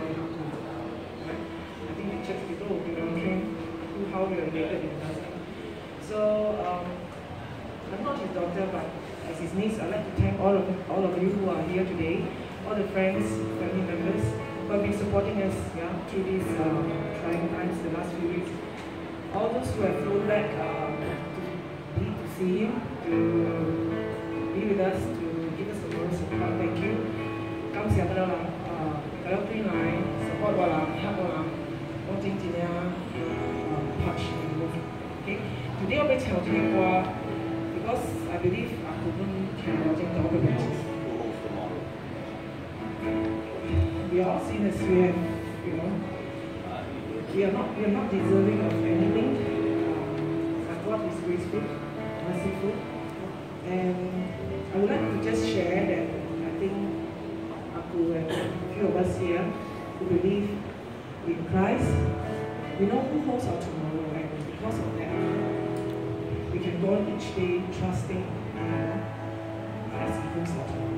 going up to. Right? I think the church people will be wondering how we are related in us. So I'm not his daughter, but as his niece, I'd like to thank all of you who are here today, all the friends, family members who have been supporting us through these trying times the last few weeks. All those who have flown back to see him, to be with us, to give us the moral support. Thank you. Cảm ơn các bạn. Các bạn tin này support vào làm, help vào làm, có chính trị nha, touch and move. Okay. Today I'll be telling you because I believe I couldn't care watching the other matches. We are all sinners. We have, we are not deserving of anything. But God is graceful, merciful, and I would like to just share that I think Aku and a few of us here who believe in Christ, we know who holds our tomorrow, and because of that, we can go on each day trusting as He holds our tomorrow.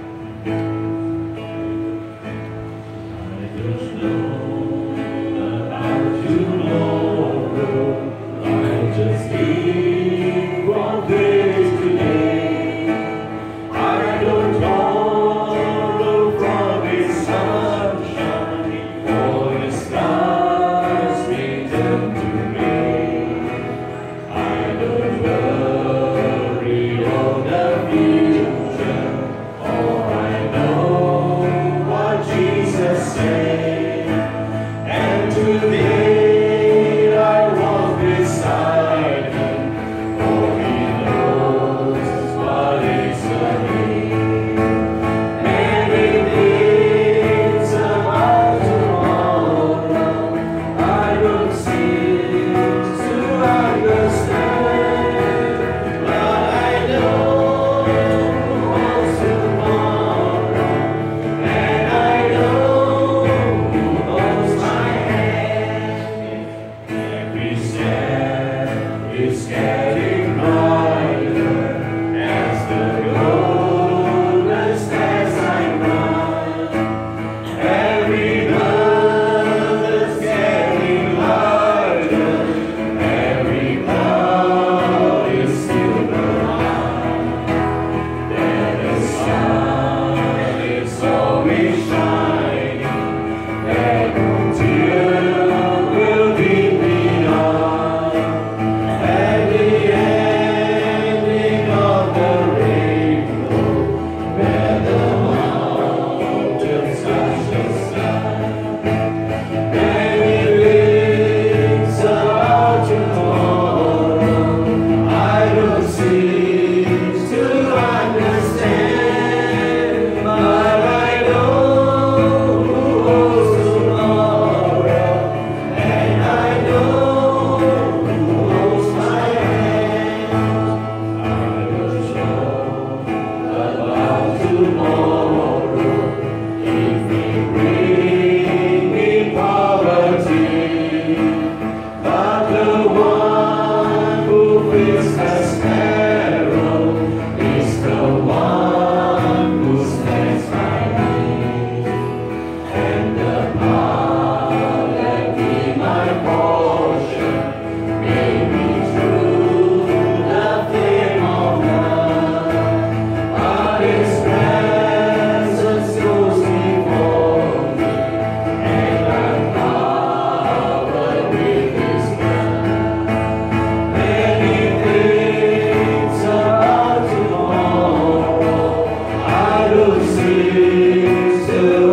Just keep on days today. I don't borrow from His sunshine, for His stars bring them to me. I don't worry of the future, for I know what Jesus said, and today to